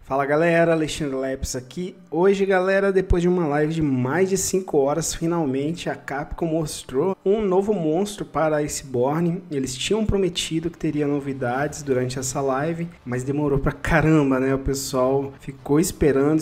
Fala galera, Alexandre Leps aqui. Hoje galera, depois de uma live de mais de 5 horas, finalmente a Capcom mostrou um novo monstro para Iceborne. Eles tinham prometido que teria novidades durante essa live, mas demorou pra caramba, né? O pessoal ficou esperando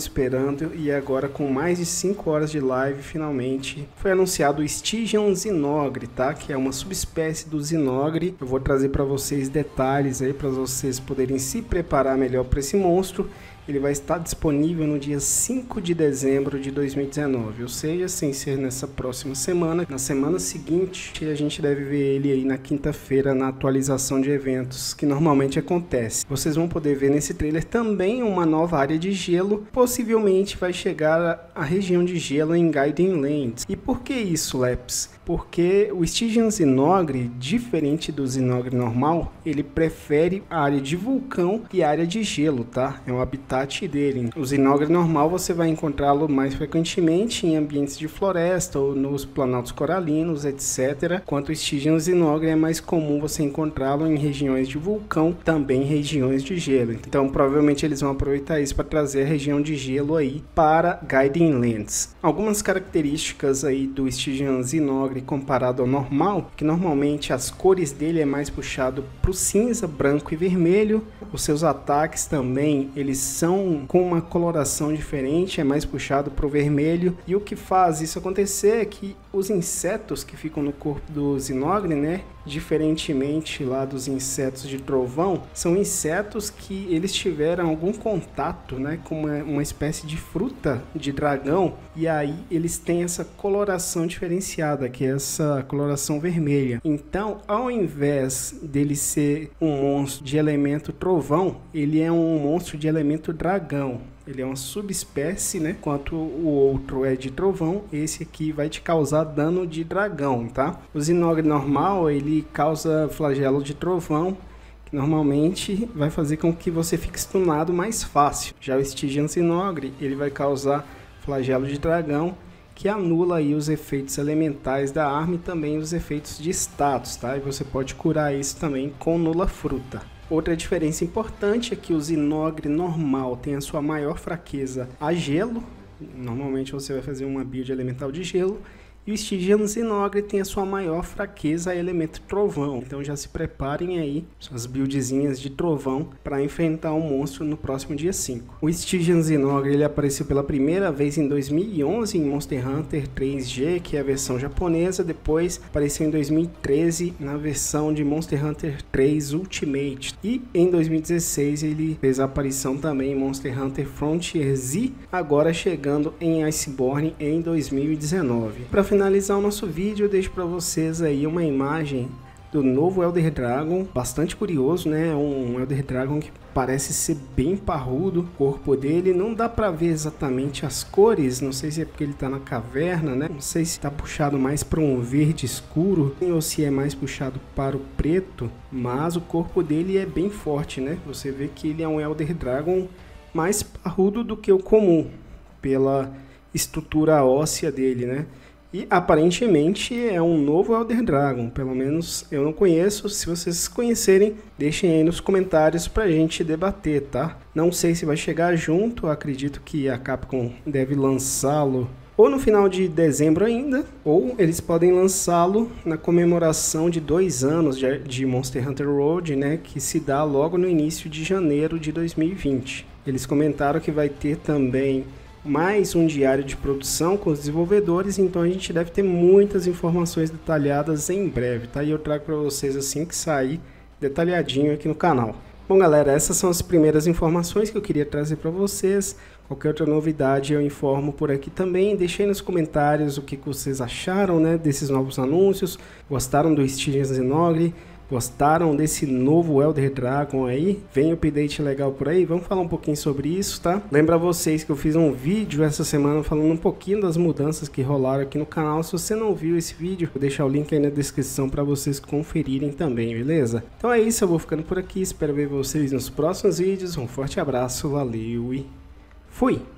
e agora com mais de 5 horas de live, finalmente foi anunciado o Stygian Zinogre, tá? Que é uma subespécie do Zinogre. Eu vou trazer para vocês detalhes aí para vocês poderem se preparar melhor para esse monstro. Ele vai estar disponível no dia 5 de dezembro de 2019, ou seja, sem ser nessa próxima semana. Na semana seguinte, a gente deve ver ele aí na quinta-feira na atualização de eventos, que normalmente acontece. Vocês vão poder ver nesse trailer também uma nova área de gelo, possivelmente vai chegar à região de gelo em Gaiden Lands. E por que isso, Leps? Porque o Stygian Zinogre, diferente do Zinogre normal, ele prefere a área de vulcão e a área de gelo, tá? É um habitat dele. O Zinogre normal você vai encontrá-lo mais frequentemente em ambientes de floresta ou nos planaltos coralinos, etc. Enquanto o Stygian Zinogre é mais comum você encontrá-lo em regiões de vulcão, também em regiões de gelo. Então provavelmente eles vão aproveitar isso para trazer a região de gelo aí para Gaiden Lands. Algumas características aí do Stygian Zinogre comparado ao normal, que normalmente as cores dele é mais puxado para o cinza, branco e vermelho. Os seus ataques também, eles são com uma coloração diferente, é mais puxado para o vermelho. E o que faz isso acontecer é que os insetos que ficam no corpo do Zinogre, né, diferentemente lá dos insetos de trovão, são insetos que eles tiveram algum contato, né, com uma espécie de fruta de dragão, e aí eles têm essa coloração diferenciada, que é essa coloração vermelha. Então, ao invés dele ser um monstro de elemento trovão, ele é um monstro de elemento dragão. Ele é uma subespécie, né? Enquanto o outro é de trovão, esse aqui vai te causar dano de dragão, tá? O Zinogre normal, ele causa flagelo de trovão, que normalmente vai fazer com que você fique stunado mais fácil. Já o Stygian Zinogre, ele vai causar flagelo de dragão, que anula aí os efeitos elementais da arma e também os efeitos de status, tá? E você pode curar isso também com Nula Fruta. Outra diferença importante é que o Zinogre normal tem a sua maior fraqueza a gelo. Normalmente você vai fazer uma build elemental de gelo. E o Stygian Zinogre tem a sua maior fraqueza a elemento trovão. Então já se preparem aí, suas buildzinhas de trovão, para enfrentar o monstro no próximo dia 5. O Stygian Zinogre ele apareceu pela primeira vez em 2011 em Monster Hunter 3G, que é a versão japonesa. Depois apareceu em 2013 na versão de Monster Hunter 3 Ultimate. E em 2016 ele fez a aparição também em Monster Hunter Frontier Z, agora chegando em Iceborne em 2019. Para finalizar o nosso vídeo, eu deixo para vocês aí uma imagem do novo Elder Dragon, bastante curioso, né? Um Elder Dragon que parece ser bem parrudo, o corpo dele não dá para ver exatamente as cores, não sei se é porque ele tá na caverna, né? Não sei se tá puxado mais para um verde escuro ou se é mais puxado para o preto, mas o corpo dele é bem forte, né? Você vê que ele é um Elder Dragon mais parrudo do que o comum, pela estrutura óssea dele, né? E aparentemente é um novo Elder Dragon, pelo menos eu não conheço. Se vocês conhecerem, deixem aí nos comentários pra gente debater, tá? Não sei se vai chegar junto, acredito que a Capcom deve lançá-lo ou no final de dezembro ainda, ou eles podem lançá-lo na comemoração de 2 anos de Monster Hunter World, né, que se dá logo no início de janeiro de 2020. Eles comentaram que vai ter também mais um diário de produção com os desenvolvedores, então a gente deve ter muitas informações detalhadas em breve, tá? E eu trago para vocês assim que sair detalhadinho aqui no canal. Bom galera, essas são as primeiras informações que eu queria trazer para vocês. Qualquer outra novidade eu informo por aqui também. Deixei nos comentários o que vocês acharam, né, desses novos anúncios. Gostaram do Stygian Zinogre? Gostaram desse novo Elder Dragon aí? Vem update legal por aí? Vamos falar um pouquinho sobre isso, tá? Lembra vocês que eu fiz um vídeo essa semana falando um pouquinho das mudanças que rolaram aqui no canal. Se você não viu esse vídeo, vou deixar o link aí na descrição para vocês conferirem também, beleza? Então é isso, eu vou ficando por aqui. Espero ver vocês nos próximos vídeos. Um forte abraço, valeu e fui!